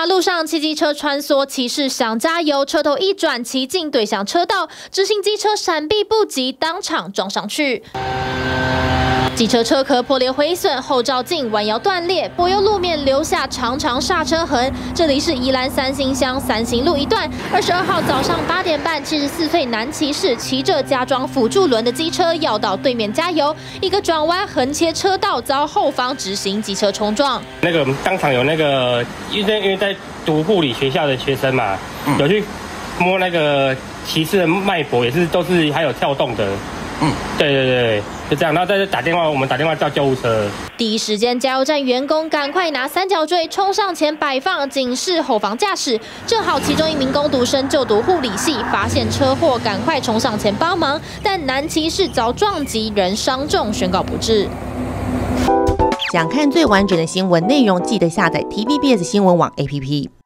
马路上，骑机车穿梭，骑士想加油，车头一转，骑进对向车道，直行机车闪避不及，当场撞上去。 机车车壳破裂毁损，后照镜弯腰断裂，柏油路面留下长长刹车痕。这里是宜兰三星乡三星路一段，22号早上8点半，74岁男骑士骑着加装辅助轮的机车要到对面加油，一个转弯横切车道，遭后方直行机车冲撞。那个当场有那个因为在读护理学校的学生嘛，有去摸那个骑士的脉搏，都是还有跳动的。 对，就这样，然后再打电话，我们打电话叫救护车。第一时间，加油站员工赶快拿三角锥冲上前摆放，警示后方驾驶。正好其中一名工读生就读护理系，发现车祸，赶快冲上前帮忙，但男骑士遭撞击，人伤重，宣告不治。 想看最完整的新闻内容，记得下载 TVBS 新闻网 APP。